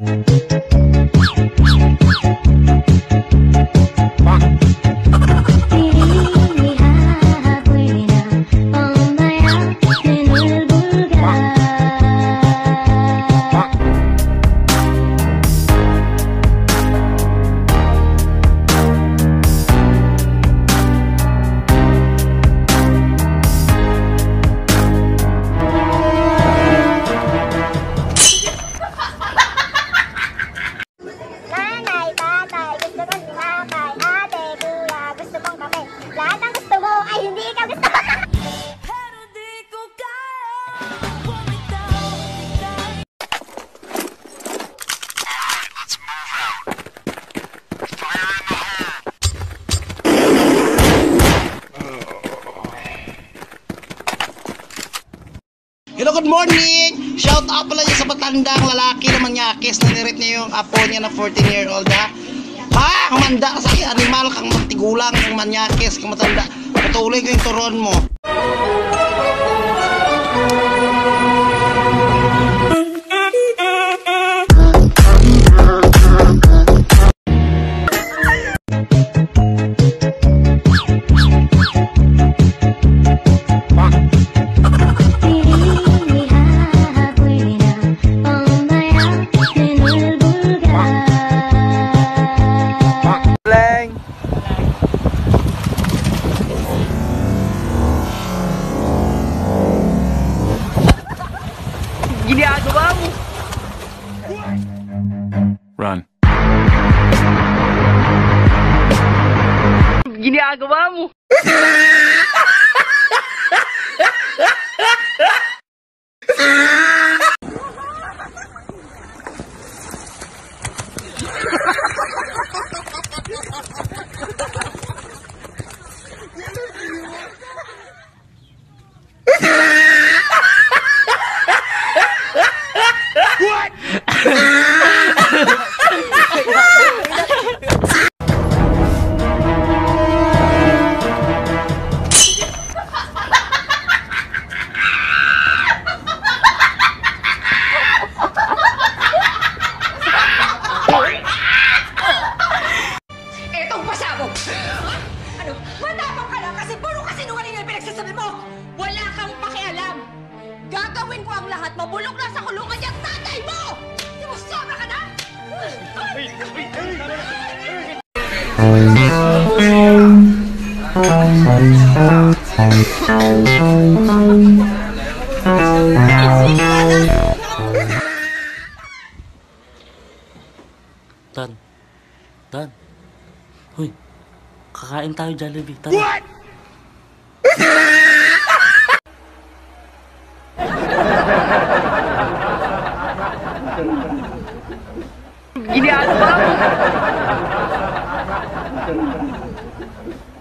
Hello, good morning! Shout out pala niya sa matandang lalaki na manyakis na nirip niya yung apo niya na 14-year-old ha. Ha? Kumanda ka sa animal kang matigulang kang manyakis kang matanda. Patuloy ko yung turon mo. Ginagawa mo. Run. Ginagawa mo. Etong pasabog! Ano? Matapang ka lang kasi puro kasinungaling ang pinagsasabi mo! Wala kang pakialam! Gagawin ko ang lahat, mabulok na sa kulungan niyang tatay mo! Di mo sobra ka na? Tan. Hoy, kakain tayo Jollibee. Tara. What? Ginagawa mo.